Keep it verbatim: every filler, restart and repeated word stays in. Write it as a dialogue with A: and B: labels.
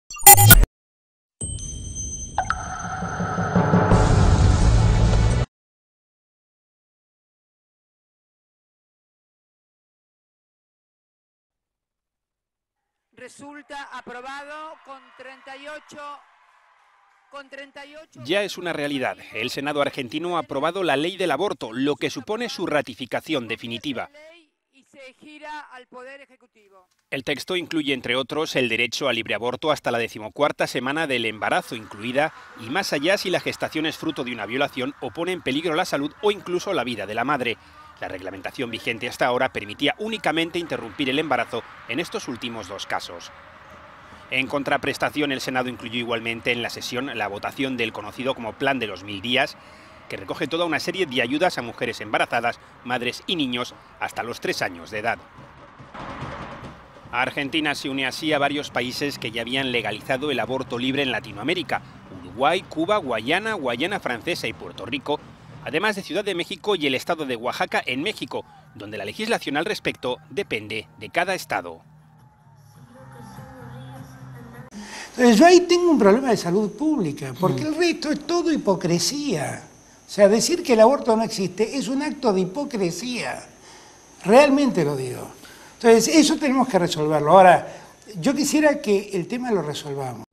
A: Resulta aprobado con treinta y ocho... Con treinta y ocho...
B: Ya es una realidad. El Senado argentino ha aprobado la ley del aborto, lo que supone su ratificación definitiva. El texto incluye, entre otros, el derecho al libre aborto hasta la decimocuarta semana del embarazo incluida y más allá si la gestación es fruto de una violación o pone en peligro la salud o incluso la vida de la madre. La reglamentación vigente hasta ahora permitía únicamente interrumpir el embarazo en estos últimos dos casos. En contraprestación, el Senado incluyó igualmente en la sesión la votación del conocido como Plan de los Mil Días, que recoge toda una serie de ayudas a mujeres embarazadas, madres y niños hasta los tres años de edad. Argentina se une así a varios países que ya habían legalizado el aborto libre en Latinoamérica: Uruguay, Cuba, Guayana, Guayana Francesa y Puerto Rico, además de Ciudad de México y el estado de Oaxaca en México, donde la legislación al respecto depende de cada estado.
C: Entonces yo ahí tengo un problema de salud pública, porque el resto es todo hipocresía. O sea, decir que el aborto no existe es un acto de hipocresía. Realmente lo digo. Entonces, eso tenemos que resolverlo. Ahora, yo quisiera que el tema lo resolvamos.